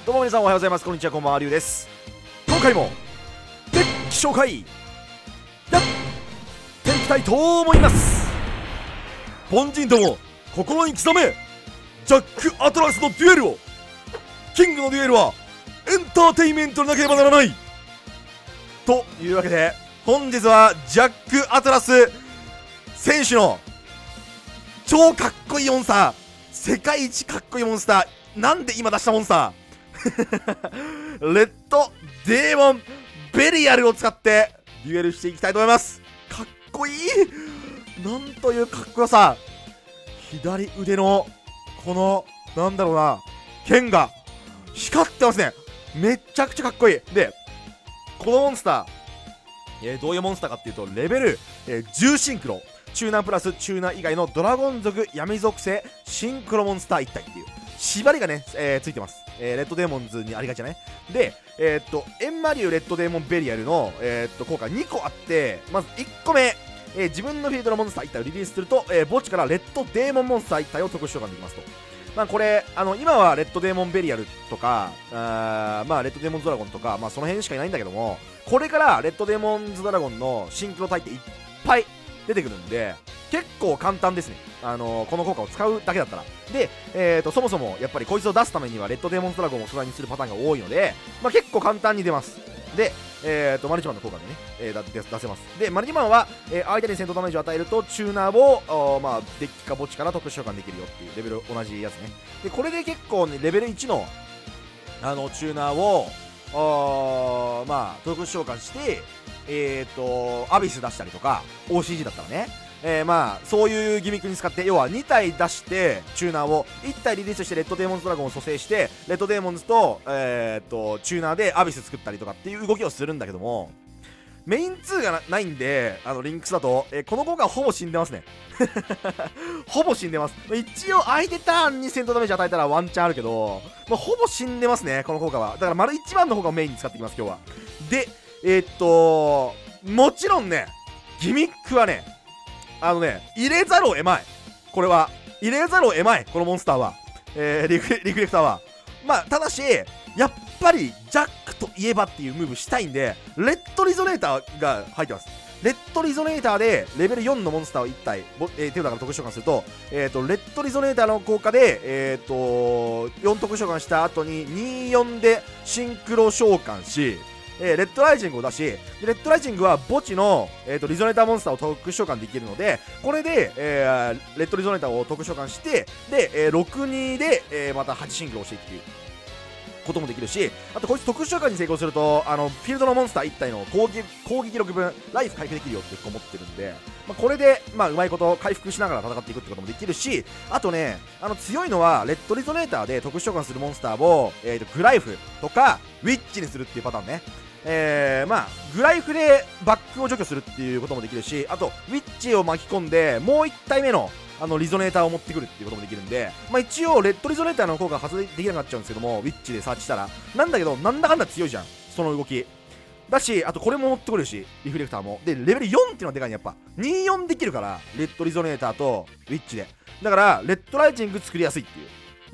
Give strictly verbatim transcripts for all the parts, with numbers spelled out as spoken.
どうも皆さんおはようございます。こんにちは、こんばんは、りゅうです。今回もデッキ紹介やっていきたいと思います。凡人ども心に刻め、ジャック・アトラスのデュエルを。キングのデュエルはエンターテインメントでなければならないというわけで、本日はジャック・アトラス選手の超かっこいいモンスター、世界一かっこいいモンスター、なんで今出したモンスターレッドデーモンベリアルを使ってデュエルしていきたいと思います。かっこいい、なんというかっこよさ。左腕のこのなんだろうな、剣が光ってますね。めちゃくちゃかっこいい。でこのモンスター、えー、どういうモンスターかっていうと、レベル、えー、じゅうシンクロ、チューナープラスチューナー以外のドラゴン族闇属性シンクロモンスターいち体っていう縛りがね、えー、ついてます。えー、レッドデーモンズにありがちじゃね。で、えー、っとエンマリュウレッドデーモンベリアルの、えー、っと効果にこあって、まずいっこめ、えー、自分のフィールドのモンスターいち体をリリースすると、えー、墓地からレッドデーモンモンスターいち体を特殊召喚できますと。まあこれあの今はレッドデーモンベリアルとか、あまあレッドデーモンズドラゴンとか、まあその辺しかいないんだけども、これからレッドデーモンズドラゴンのシンクロ体っていっぱい出てくるんで、結構簡単ですね、あのー、この効果を使うだけだったら。で、えーとそもそもやっぱりこいつを出すためにはレッドデーモンズドラゴンを素材にするパターンが多いので、まあ、結構簡単に出ます。で、えーとマルチマンの効果でね、えー、だ出せます。でマルチマンは、えー、相手に戦闘ダメージを与えるとチューナーを、まあ、デッキか墓地から特殊召喚できるよっていうレベル同じやつね。でこれで結構ねレベルいちのあのチューナーをあまあ特殊召喚して、えーとアビス出したりとか オーシージー だったらね、えー、まあそういうギミックに使って、要はに体出してチューナーをいち体リリースしてレッドデーモンズドラゴンを蘇生してレッドデーモンズと、えー、っとチューナーでアビス作ったりとかっていう動きをするんだけども、メインツーが な, ないんで、あのリンクスだと、えー、この効果はほぼ死んでますねほぼ死んでます。一応相手ターンに戦闘ダメージ与えたらワンチャンあるけど、まあ、ほぼ死んでますねこの効果は。だから丸いちばんの方がメインに使っていきます今日は。でえー、っともちろんねギミックはね、あのね入れざるを得まい。これは入れざるを得まい、このモンスターは、えー、リフリフレクターは。まあただしやっぱりジャックといえばっていうムーブしたいんで、レッドリゾネーターが入ってます。レッドリゾネーターでレベルよんのモンスターをいち体、えー、手札から特殊召喚すると、えー、とレッドリゾネーターの効果で、えー、とよん特殊召喚した後にによんでシンクロ召喚し、えー、レッドライジングを出し、レッドライジングは墓地の、えー、とリゾネーターモンスターを特殊召喚できるので、これで、えー、レッドリゾネーターを特殊召喚して、で、えー、ろくにで、えー、またはちシンクロをしていくということもできるし、あとこいつ特殊召喚に成功すると、あのフィールドのモンスターいち体の攻撃攻撃力分ライフ回復できるよって思ってるんで、まあ、これで、まあ、うまいこと回復しながら戦っていくってこともできるし、あとねあの強いのはレッドリゾネーターで特殊召喚するモンスターを、えー、とグライフとかウィッチにするっていうパターンね。えー、まあグライフでバックを除去するっていうこともできるし、あとウィッチを巻き込んでもういち体目のあのリゾネーターを持ってくるっていうこともできるんで、まあ、一応レッドリゾネーターの効果が発動できなくなっちゃうんですけども、ウィッチでサーチしたらなんだけど、なんだかんだ強いじゃんその動きだし、あとこれも持ってこれるし、リフレクターもでレベルよんっていうのはでかいね。やっぱにじゅうよんできるから、レッドリゾネーターとウィッチで、だからレッドライジング作りやすいっていう、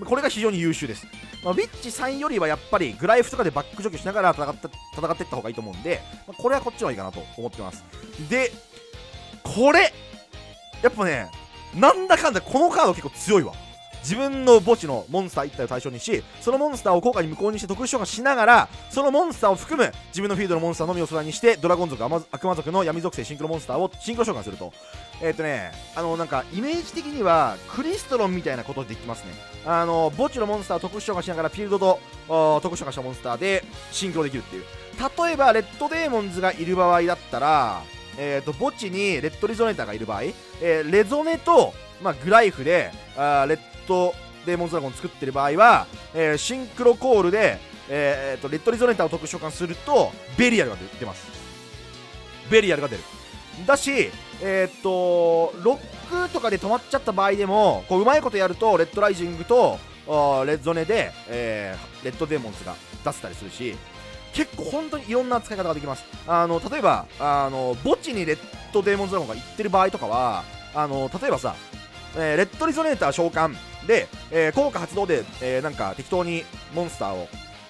これが非常に優秀です。まあ、ウィッチさんよりはやっぱりグライフとかでバック除去しながら戦って戦っていった方がいいと思うんで、まあ、これはこっちの方がいいかなと思ってます。でこれやっぱね、なんだかんだこのカード結構強いわ。自分の墓地のモンスターいち体を対象にし、そのモンスターを効果に無効にして特殊召喚しながら、そのモンスターを含む自分のフィールドのモンスターのみを素材にして、ドラゴン族、悪魔族の闇属性シンクロモンスターをシンクロ召喚すると、えっ、ー、とねあのなんかイメージ的にはクリストロンみたいなことできますね。あの墓地のモンスターを特殊召喚しながらフィールドと特殊召喚したモンスターでシンクロできるっていう。例えばレッドデーモンズがいる場合だったら、えー、と墓地にレッドリゾネーターがいる場合、えー、レゾネと、まあ、グライフであーレッドデーモンズドラゴン作ってる場合は、えー、シンクロコールで、えー、とレッドリゾネーターを特殊召喚するとベリアルが出ます。ベリアルが出るだし、えー、っとロックとかで止まっちゃった場合でもこううまいことやるとレッドライジングとレッゾネで、えー、レッドデーモンズが出せたりするし、結構本当にいろんな使い方ができます。あの例えばあの墓地にレッドデーモンズドラゴンが行ってる場合とかは、あの例えばさ、えー、レッドリゾネーター召喚で、えー、効果発動で、えー、なんか適当にモンスターを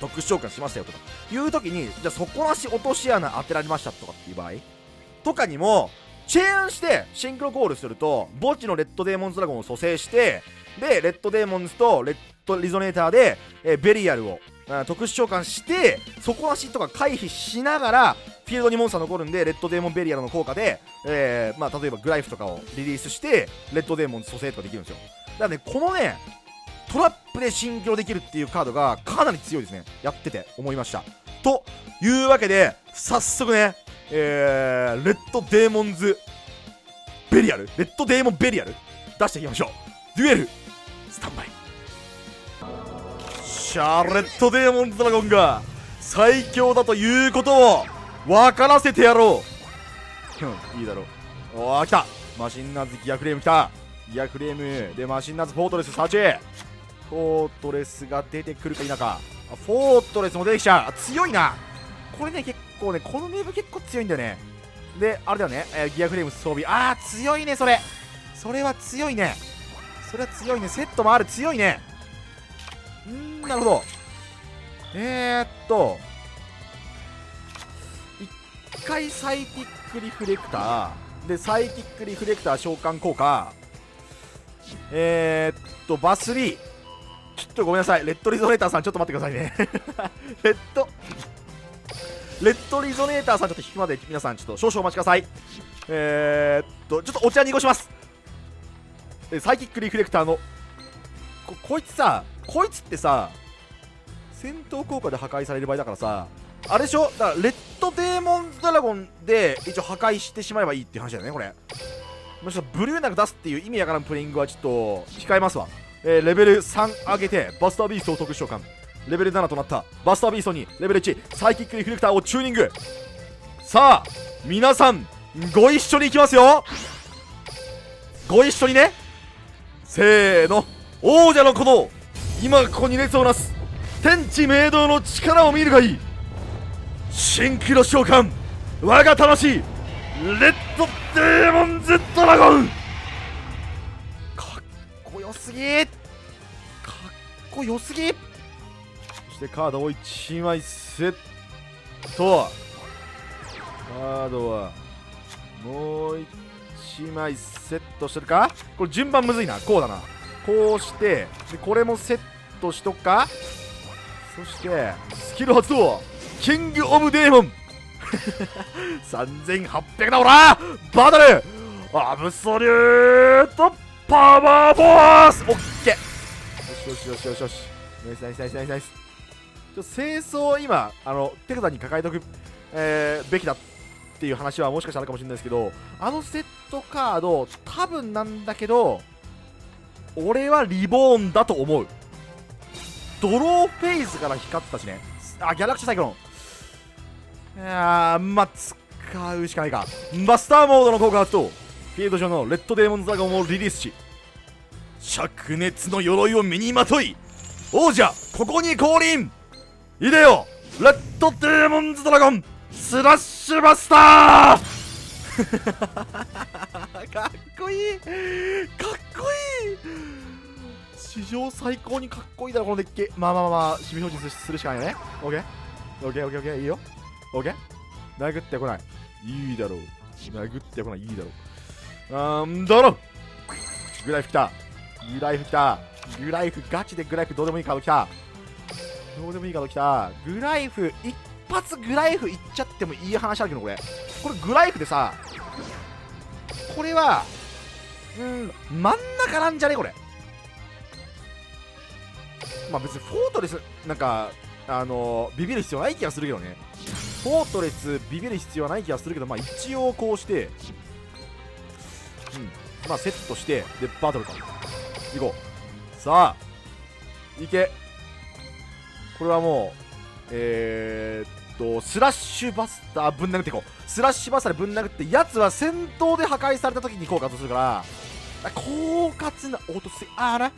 特殊召喚しましたよとかいう時に、じゃあ底なし落とし穴当てられましたとかっていう場合とかにもチェーンしてシンクロコールすると墓地のレッドデーモンズドラゴンを蘇生して、でレッドデーモンズとレッドリゾネーターで、えー、ベリアルを特殊召喚して底なしとか回避しながらフィールドにモンスター残るんで、レッドデーモンベリアルの効果で、えーまあ、例えばグライフとかをリリースしてレッドデーモン蘇生とかできるんですよ。だからね、このねトラップでシンクロできるっていうカードがかなり強いですね。やってて思いました。というわけで早速ね、えー、レッドデーモンズベリアルレッドデーモンベリアル出していきましょう。デュエルスタンバイ。シャーレッドデーモンズドラゴンが最強だということを分からせてやろう。いいだろう。おー、来た。マシンナーズギアフレーム来た。ギアフレームでマシンナーズフォートレスサーチ。フォートレスが出てくるか否か。フォートレスも出てきちゃう。強いなこれね。結構ねこのムーブ結構強いんだよね。であれだよね、えー、ギアフレーム装備。あー強いね。それそれは強いね。それは強いね。セットもある。強いね。んーなるほど。えーっと一回サイキックリフレクターでサイキックリフレクター召喚効果。えーっとバスリーちょっとごめんなさい。レッドリゾネーターさんちょっと待ってくださいねレッドレッドリゾネーターさんちょっと引くまで皆さんちょっと少々お待ちください。えー、っとちょっとお茶濁します。サイキックリフレクターの こ, こいつさこいつってさ戦闘効果で破壊される場合だからさ、あれでしょ。だからレッドデーモンズドラゴンで一応破壊してしまえばいいっていう話だよねこれ。もしブルーナが出すっていう意味わからんプレイングはちょっと控えますわ。えー、レベルさん上げてバスタービーストを特殊召喚。レベルななとなったバスタービーストにレベルいちサイキックリフレクターをチューニング。さあ皆さんご一緒にいきますよ。ご一緒にね。せーの。王者の鼓動、今ここに列をなす天地明道の力を見るがいい。シンクロ召喚我が魂レッドデーモンズドラゴン。かっこよすぎ。かっこよすぎ。そしてカードをいちまいセット。カードはもういちまいセットしてるか。これ順番むずいな。こうだな。こうしてでこれもセットしとくか。そしてスキル発動キングオブデーモンさんぜんはっぴゃくだ。ほらバトルアブソリュートパワーフォース。オッケー。よしよしよしよしよし。ナイスナイスナイスナイスナイス。ちょ清掃今あの手札に抱えておく、えー、べきだっていう話はもしかしたらあるかもしれないですけど、あのセットカード多分なんだけど俺はリボーンだと思う。ドローフェイズから光ってたしね。あ、ギャラクシーサイクロン。いやーまあ使うしかないか。バスターモードの効果発動。フィールド上のレッドデーモンズドラゴンをリリースし灼熱の鎧を身にまとい王者ここに降臨。いでよレッドデーモンズドラゴンスラッシュバスターかっこいいかっこいい。史上最高にかっこいいだろこのデッキ。まあまあまあ、まあ、守備表示するしかないよね。オッケーオッケーオッケーオッケーいいよ。オッケー殴ってこない。いいだろう。殴ってこない。いいだろう。あーんだろグライフ来た。グライフ来た。グライフガチでグライフどうでもいいカード来た。どうでもいいカード来た。グライフ一発グライフいっちゃってもいい話あるけどこれ。これグライフでさこれはうん真ん中なんじゃねこれ。まあ別にフォートレスなんかあのー、ビビる必要ない気がするけどね。フォートレスビビる必要はない気がするけど、まあ一応こうしてうんまあセットしてでバトルかいこう。さあいけ。これはもうえー、っとスラッシュバスターぶん殴っていこう。スラッシュバスターでぶん殴ってやつは戦闘で破壊された時に効果とするから狡猾なオートスイあーな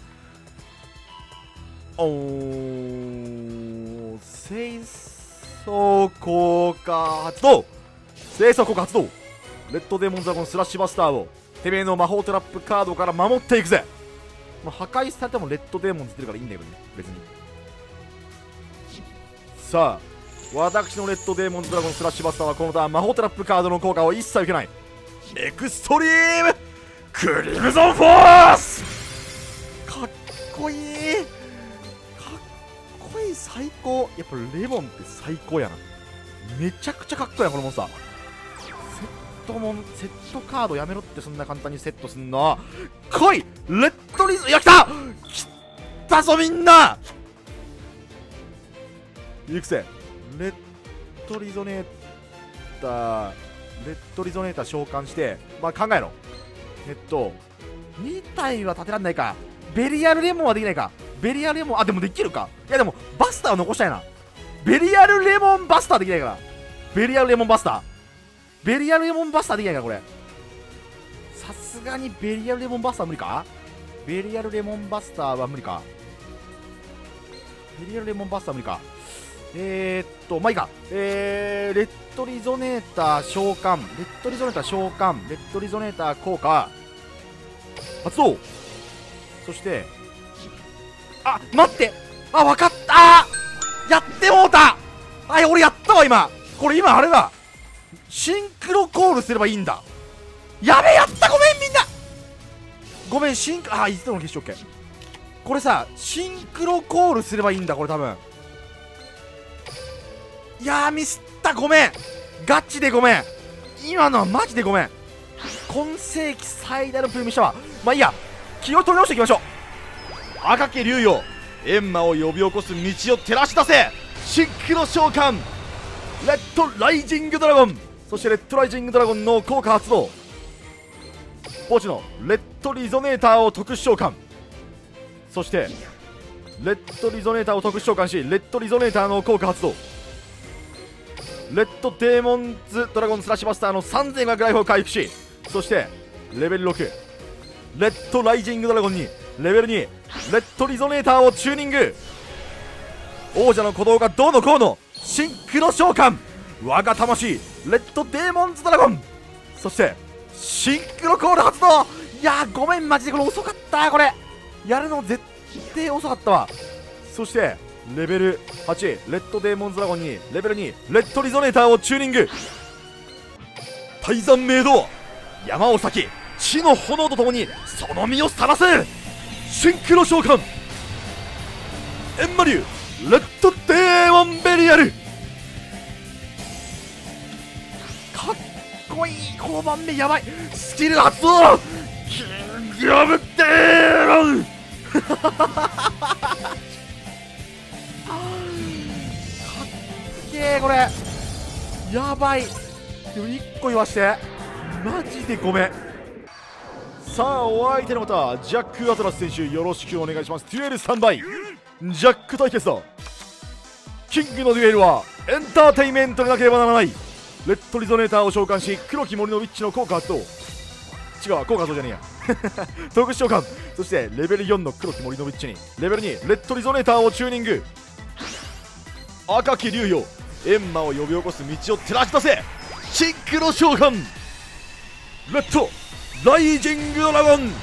おー清掃効果発動。清掃効果発動。レッドデーモンズドラゴンスラッシュバスターをてめえの魔法トラップカードから守っていくぜ。まあ、破壊されてもレッドデーモンズ出るからいいんだけどね別に。 さあ私のレッドデーモンズドラゴンスラッシュバスターはこのターン魔法トラップカードの効果を一切受けない。エクストリームクリムゾンフォース、かっこいい、かっこいい、最高。やっぱレモンって最高やな。めちゃくちゃかっこいいなこのモンスター。セットモンセットカードやめろって、そんな簡単にセットすんの。来いレッドリズ、いや来た来たぞみんな。行くぜ。レッドリゾネーターレッドリゾネーター召喚して、まあ考えろ。えっとに体は立てらんないか。ベリアルレモンはできないか。ベリアルレモン、あでもできるか。いやでもバスターを残したいな。ベリアルレモンバスターできないから。ベリアルレモンバスターベリアルレモンバスターできないからこれ。さすがにベリアルレモンバスター無理か。ベリアルレモンバスターは無理か。ベリアルレモンバスター無理か。えー、っとまあいいか。えー、レッドリゾネーター召喚、レッドリゾネーター召喚、レッドリゾネーター効果発動。そしてあ待って、あ分かった、やってもうた。あい俺やったわ今。これ今あれだ、シンクロコールすればいいんだ。やべえやった、ごめんみんなごめん。シンクあいつでも消しとけ。これさシンクロコールすればいいんだこれ多分。いやーミスった、ごめんガチでごめん。今のはマジでごめん。今世紀最大のプレミしたわ。まあいいや、気を取り直していきましょう。赤毛竜よ、閻魔を呼び起こす道を照らし出せ。シンクロ召喚レッドライジングドラゴン。そしてレッドライジングドラゴンの効果発動。墓地のレッドリゾネーターを特殊召喚。そしてレッドリゾネーターを特殊召喚し、レッドリゾネーターの効果発動。レッドデーモンズドラゴンスラッシュバスターのさんぜんごひゃくライフを回復し、そしてレベルろくレッドライジングドラゴンにレベルにレッドリゾネーターをチューニング。王者の鼓動がどうのこうの、シンクロ召喚我が魂レッドデーモンズドラゴン。そしてシンクロコール発動。いやーごめんマジでこれ遅かった。これやるの絶対遅かったわ。そしてレベルはちレッドデーモンズドラゴンにレベルにレッドリゾネーターをチューニング。大山明道山を裂き地の炎とともにその身をさらせ。シンクロ召喚エンマ竜レッドデーモンベリアル。かっこいい。この盤面やばい。スキル発動キングオブデーモンかっけーこれやばい。でもいっこ言わしてマジでごめん。さあお相手の方ジャック・アトラス選手よろしくお願いします。デュエルスタンバイジャック対決だ。キングのデュエルはエンターテインメントでなければならない。レッドリゾネーターを召喚し黒き森のウィッチの効果発動。違う効果発動じゃねえや特殊召喚。そしてレベルよんの黒き森のウィッチにレベルにレッドリゾネーターをチューニング。赤き竜よ閻魔を呼び起こす道を照らし出せ。シンクロ召喚レッドライジングドラゴン。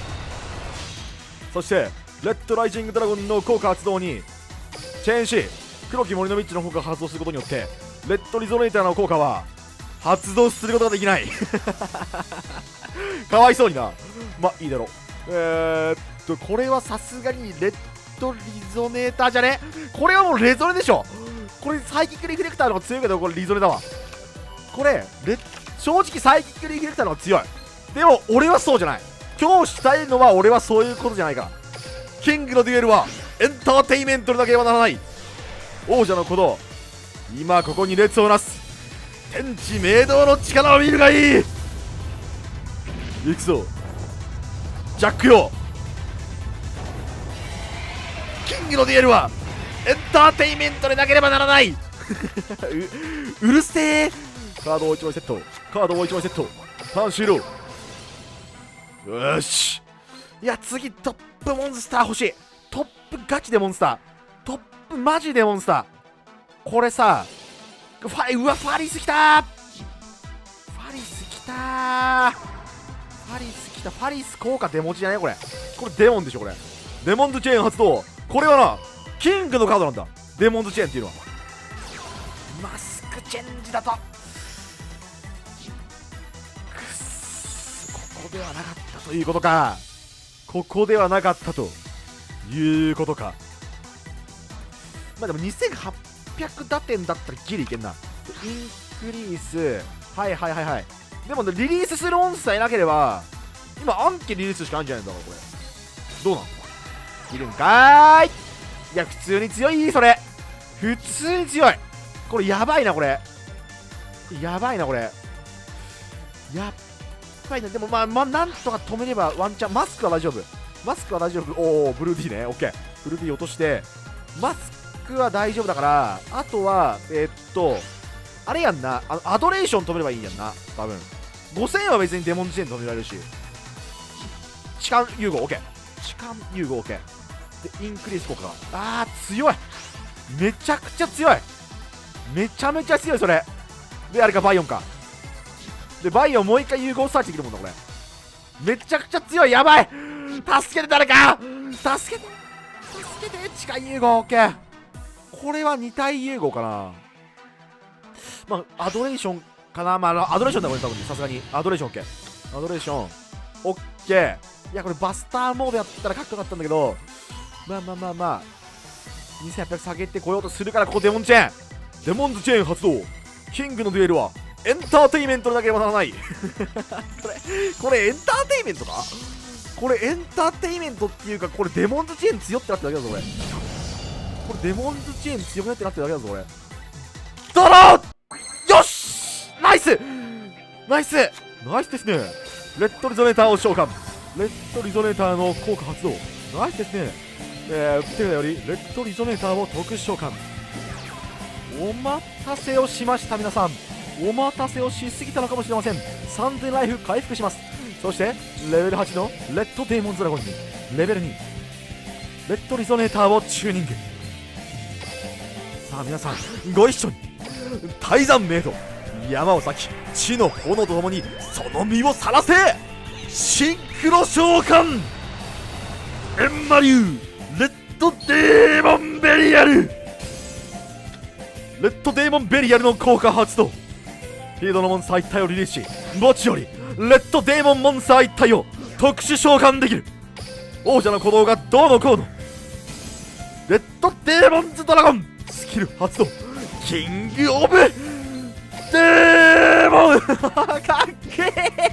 そしてレッドライジングドラゴンの効果発動にチェーンし黒き森のウィッチの効果が発動することによってレッドリゾネーターの効果は発動することができないかわいそうにな。まあいいだろう。えー、っとこれはさすがにレッドリゾネーターじゃね。これはもうレゾネでしょ。これサイキックリフレクターの方が強いけどこれリゾネだわ。これレ正直サイキックリフレクターの方が強い。でも俺はそうじゃない。今日したいのは俺はそういうことじゃないから。キングのデュエルはエンターテインメントでなければならない。王者の鼓動今ここに列をなす。天地明道の力を見るがいい。行くぞジャックよ。キングのデュエルはエンターテインメントでなければならないう, うるせえ。カードをいちまいセット。カードをいちまいセット。ターン終了。よし。いや次トップモンスター欲しい。トップガチでモンスター。トップマジでモンスター。これさファイうわファリスきたー。ファリスきたー。ファリスきた。ファリス効果デモンじゃないこれ。これデモンでしょこれ。デモンズチェーン発動。これはなキングのカードなんだ。デモンズチェーンっていうのはマスクチェンジだとくっそ、ここではなかったということか。ここではなかったということか。まあでもにせんはっぴゃく打点だったらギリいけんな。インクリース、はいはいはいはい。でも、ね、リリースする音さえなければ今アンケリリースしかないんじゃないんだろうこれ。どうなんいるんかーい。いや普通に強い。それ普通に強い。これやばいな。これやばいな。これやっばいな。でもまあまあなんとか止めればワンチャン。マスクは大丈夫。マスクは大丈夫。おおブルー D ね。オッケー。ブルー D 落としてマスクは大丈夫だから、あとはえー、っとあれやんな、あのアドレーション止めればいいんやんな多分。ごせんは別にデモン時点で止められるし、痴漢融合 OK、 痴漢融合 OK でインクリース効果があー強い。めちゃくちゃ強い。めちゃめちゃ強い。それであれかバイオンか。でバイオンもう一回融合サーチできるもんなこれ。めちゃくちゃ強い。やばい。助けて誰か。助けて助けて。痴漢融合 OK。 これはに体融合かな。まあアドレーションかな。まあアドレーションだこれ多分ね。さすがにアドレーション OK。 アドレーション OK。 いやこれバスターモードやったらかっこよかったんだけど、まあまあまあまあにせんはっぴゃく下げてこようとするから、ここデモンチェーンデモンズチェーン発動。キングのデュエルはエンターテイメントでなければならないこれこれエンターテイメントか。これエンターテイメントっていうか、これデモンズチェーン強ってなってるだけだぞこれ。これデモンズチェーン強くなってなってるだけだぞこれ。ドロー。よしナイスナイスナイスですね。レッドリゾネーターを召喚。レッドリゾネーターの効果発動。ナイスですね。えー、手よりレッドリゾネーターを特殊召喚。お待たせをしました皆さん。お待たせをしすぎたのかもしれません。さんぜんライフ回復します。そしてレベルはちのレッドデーモンズラゴンにレベルにレッドリゾネーターをチューニング。さあ皆さんご一緒に。泰山メイド山を咲き地の炎とともにその身をさらせ。シンクロ召喚エンマリュウレッドデーモンベリアル。レッドデーモンベリアルの効果発動。フィールドのモンスターいち体をリリースし、墓地よりレッドデーモンモンスターいち体を特殊召喚できる。王者の鼓動がどうのこうの。レッドデーモンズドラゴンスキル発動。キングオブデーモンかっけえ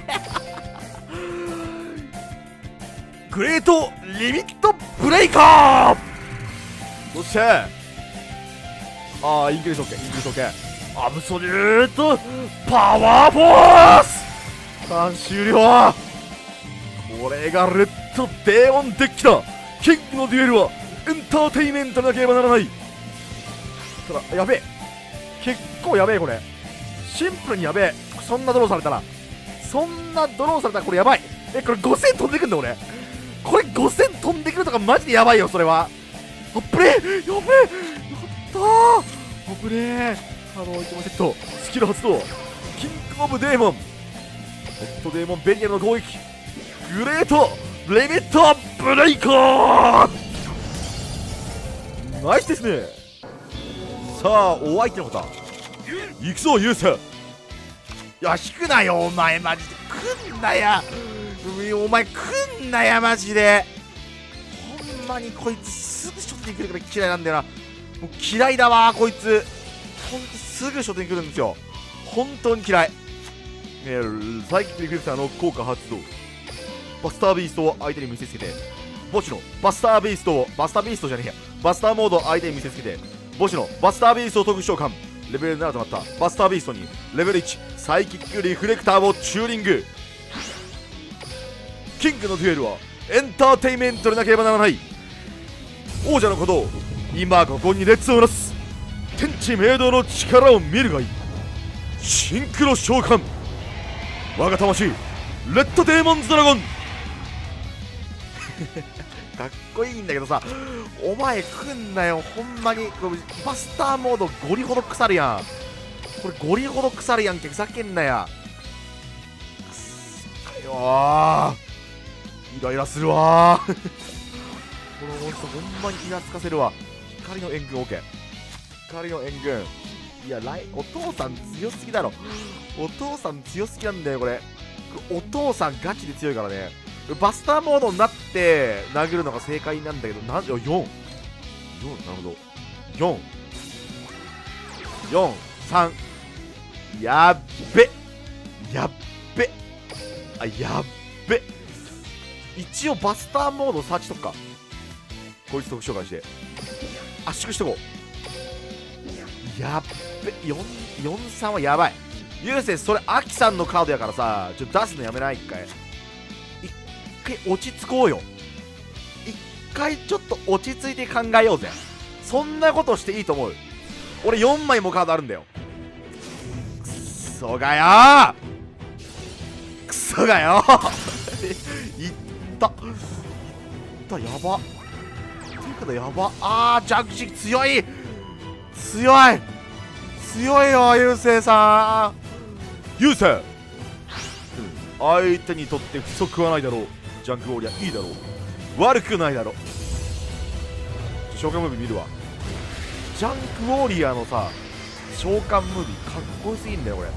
グレートリミットブレイカー。そしてああインクリース OK インクリース OK アブソリュートパワーフォースターン終了。これがレッドデーモンデッキだ。キングのデュエルはエンターテイメントでなければならない。ただやべえ、結構やべえ。これシンプルにやべえ。そんなドローされたらそんなドローされたらこれやばい。えこれごせん飛んでくんだ俺。これごせん飛んでくるとかマジでやばいよそれは。あっぶねえやべえやったーあぶねえ。あのいちまんセットスキル発動。キングオブデーモンレッドデーモンベリアルの攻撃グレートリミットブレイカー。ナイスですね。さあお相手の方行くぞユース。いや引くなよお前マジで。来んなやお前来んなやマジで。ほんまにこいつすぐショットに来るから嫌いなんだよな。もう嫌いだわこいつ。ほんとすぐショットに来るんですよ。本当に嫌い。えー、サイキックリフレクターの効果発動。バスタービーストを相手に見せつけて墓地のバスタービーストをバスタービーストじゃねえやバスターモードを相手に見せつけて墓地のバスタービーストを特殊召喚。レベルななとなったバスタービーストにレベルいちサイキックリフレクターをチューニング。キングのデュエルはエンターテイメントでなければならない。王者のことを今ここに列をなす。天地明道の力を見るがいい。シンクロ召喚我が魂レッドデーモンズドラゴンかっこいいんだけどさお前来んなよほんまに。バスターモードゴリほど腐るやん。これゴリほど腐るやんけ。ふざけんなや。くっそよーイライラするわーこのモンストほんまにイラつかせるわ。光の援軍 OK。 光の援軍いやライお父さん強すぎだろ。お父さん強すぎなんだよこれ。お父さんガチで強いからね。バスターモードになって殴るのが正解なんだけど、なんでよん よん、なるほど、よん よん さん、やっべやっべあやっべ。一応バスターモードサーチとくか。こいつ特殊召喚して圧縮しとこう。やっべ、よん、よん、さんはやばい。ゆうせいそれアキさんのカードやからさ、ちょっと出すのやめない。一回一回落ち着こうよ。一回ちょっと落ち着いて考えようぜ。そんなことしていいと思う。俺よんまいもカードあるんだよ。くそがよーくそがよーいったいったやばてかやば。あージャンクシー強い強い強いよゆうせいさん。ゆうせい、うん、相手にとって不足はないだろう。ジャンクウォーリアいいだろう。悪くないだろう。召喚ムービー見るわ。ジャンクウォーリアのさ召喚ムービーかっこよすぎんだよこれ。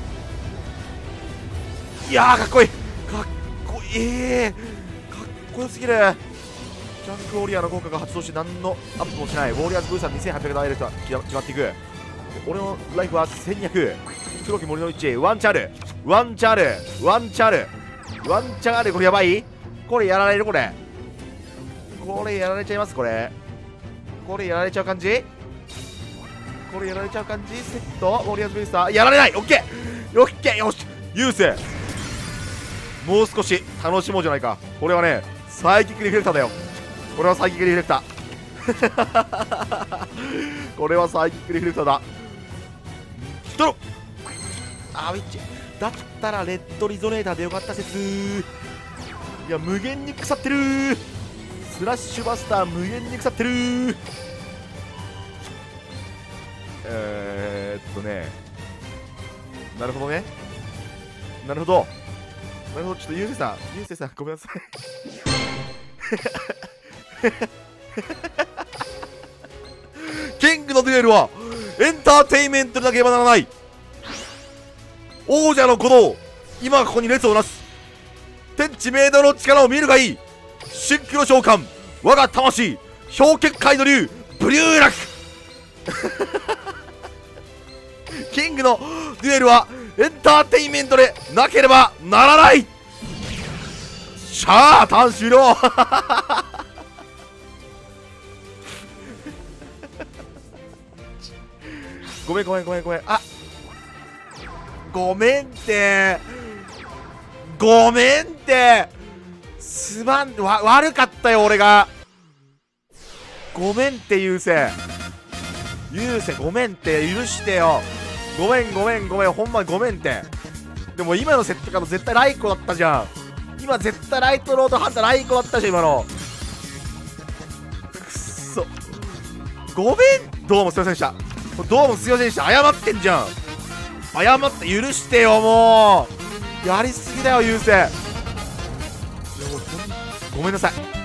いやーかっこいいかっこいいかっこよすぎる。ジャンクウォーリアの効果が発動して何のアップもしない。ウォーリアーズブースターにせんはっぴゃくダイレクトが決まっていく。俺のライフはせんにひゃく。黒き森の一ワンチャルワンチャルワンチャルワンチャル。これやばい。これやられる。これこれやられちゃいます。これこれやられちゃう感じ。これやられちゃう感じ。セットウォーリアーズブースターやられない。オッケーオッケー。よしゆうせいもう少し楽しもうじゃないか。これはねサイキックリフレクターだよ。これはサイキックリフレクターこれはサイキックリフレクターだ。来たろあウィッチだったらレッドリゾネーターでよかった説。いや無限に腐ってる。スラッシュバスター無限に腐ってる。えーっとねなるほどねなるほどなるほど。ちょっとゆうせいさんゆうせいさんごめんなさいキングのデュエルはエンターテインメントでなければならない。王者の鼓動今ここに列をなす。天地明道の力を見るがいい。シンクロ召喚我が魂氷結界の竜ブリューラクキングのデュエルはエンターテインメントでなければならない。しゃあターン終了ごめんごめんごめんごめん。あごめんってごめんってすまんわ悪かったよ俺が。ごめんってゆうせいゆうせいごめんって許してよ。ごめんごめんごめんほんまごめんって。でも今のセットカード絶対ライコだったじゃん。今絶対ライトロードハンターライコだったじゃん今の。くっそごめん。どうもすいませんでした。どうもすいませんでした。謝ってんじゃん。謝って許してよもう。やりすぎだよゆうせい。ごめんなさい。